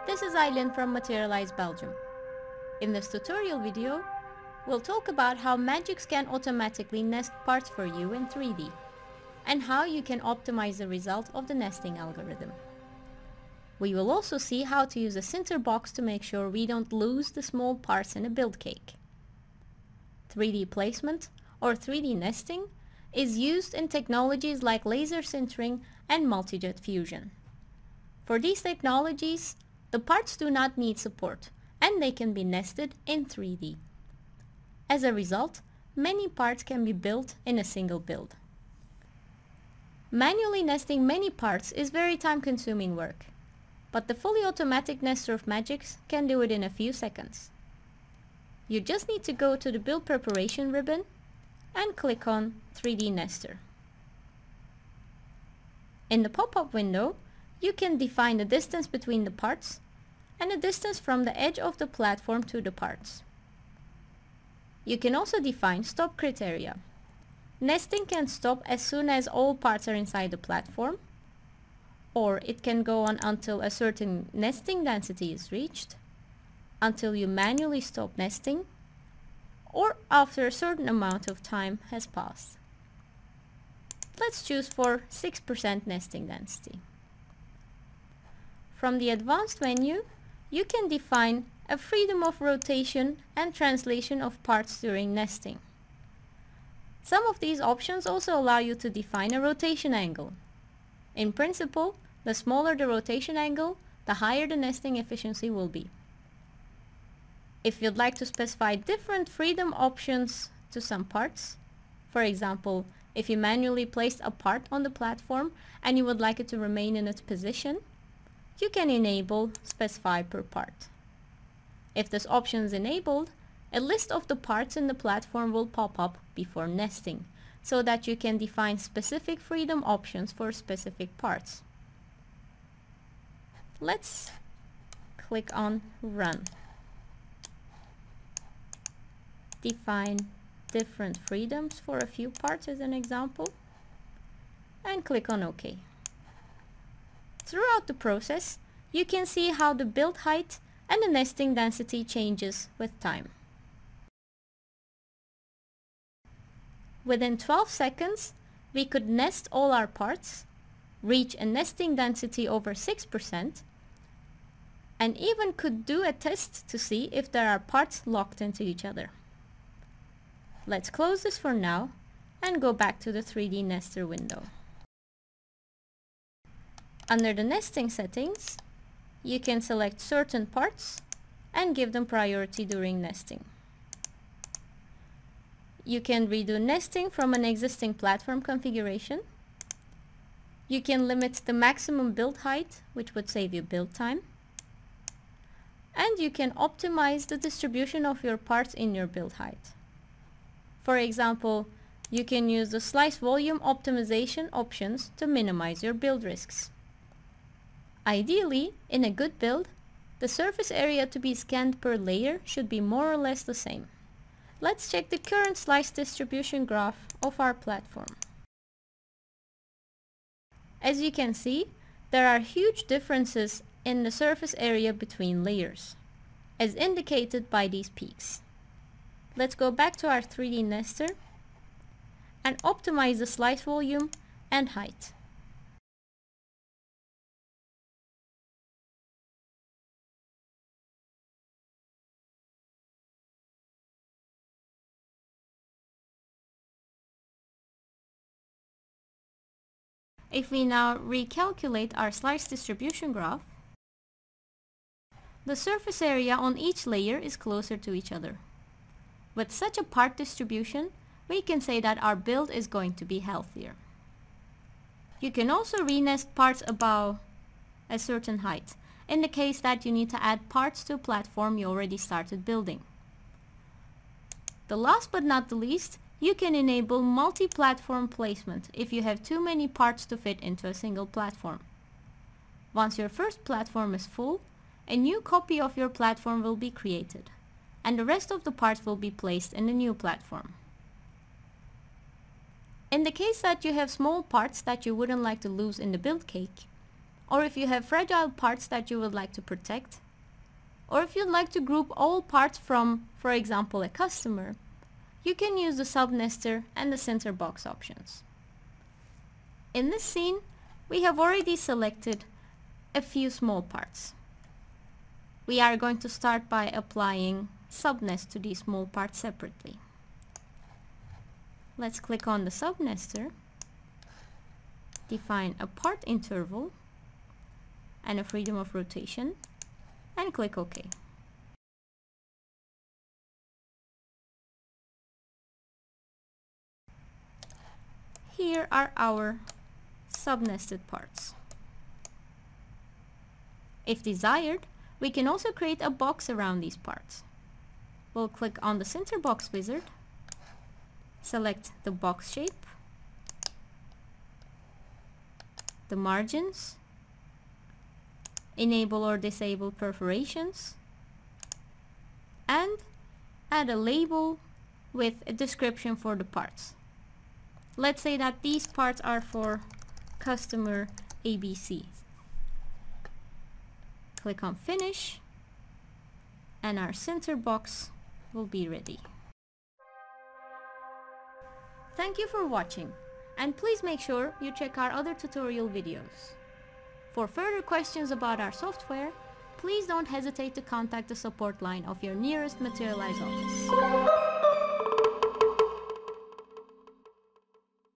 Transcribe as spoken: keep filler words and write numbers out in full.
This is Eileen from Materialise Belgium. In this tutorial video, we'll talk about how Magics can automatically nest parts for you in three D and how you can optimize the result of the nesting algorithm. We will also see how to use a sinterbox to make sure we don't lose the small parts in a build cake. three D placement, or three D nesting, is used in technologies like laser sintering and multijet fusion. For these technologies, the parts do not need support, and they can be nested in three D. As a result, many parts can be built in a single build. Manually nesting many parts is very time-consuming work, but the fully automatic nester of Magics can do it in a few seconds. You just need to go to the Build Preparation ribbon and click on three D Nester. In the pop-up window, you can define the distance between the parts and the distance from the edge of the platform to the parts. You can also define stop criteria. Nesting can stop as soon as all parts are inside the platform, or it can go on until a certain nesting density is reached, until you manually stop nesting, or after a certain amount of time has passed. Let's choose for six percent nesting density. From the advanced menu, you can define a freedom of rotation and translation of parts during nesting. Some of these options also allow you to define a rotation angle. In principle, the smaller the rotation angle, the higher the nesting efficiency will be. If you'd like to specify different freedom options to some parts, for example, if you manually placed a part on the platform and you would like it to remain in its position, you can enable Specify per part. If this option is enabled, a list of the parts in the platform will pop up before nesting, so that you can define specific freedom options for specific parts. Let's click on Run. Define different freedoms for a few parts as an example, and click on OK. Throughout the process, you can see how the build height and the nesting density changes with time. Within twelve seconds, we could nest all our parts, reach a nesting density over six percent, and even could do a test to see if there are parts locked into each other. Let's close this for now and go back to the three D Nester window. Under the nesting settings, you can select certain parts and give them priority during nesting. You can redo nesting from an existing platform configuration. You can limit the maximum build height, which would save you build time. And you can optimize the distribution of your parts in your build height. For example, you can use the slice volume optimization options to minimize your build risks. Ideally, in a good build, the surface area to be scanned per layer should be more or less the same. Let's check the current slice distribution graph of our platform. As you can see, there are huge differences in the surface area between layers, as indicated by these peaks. Let's go back to our three D nester and optimize the slice volume and height. If we now recalculate our slice distribution graph, the surface area on each layer is closer to each other. With such a part distribution, we can say that our build is going to be healthier. You can also renest parts above a certain height, in the case that you need to add parts to a platform you already started building. The last but not the least, you can enable multi-platform placement if you have too many parts to fit into a single platform. Once your first platform is full, a new copy of your platform will be created, and the rest of the parts will be placed in the new platform. In the case that you have small parts that you wouldn't like to lose in the build cake, or if you have fragile parts that you would like to protect, or if you'd like to group all parts from, for example, a customer, you can use the sub-nester and the sinterbox options. In this scene, we have already selected a few small parts. We are going to start by applying sub-nest to these small parts separately. Let's click on the sub-nester, define a part interval and a freedom of rotation, and click OK. Here are our sub-nested parts. If desired, we can also create a box around these parts. We'll click on the sinterbox wizard, select the box shape, the margins, enable or disable perforations, and add a label with a description for the parts. Let's say that these parts are for customer A B C. Click on Finish, and our sinterbox will be ready. Thank you for watching, and please make sure you check our other tutorial videos. For further questions about our software, please don't hesitate to contact the support line of your nearest Materialise office.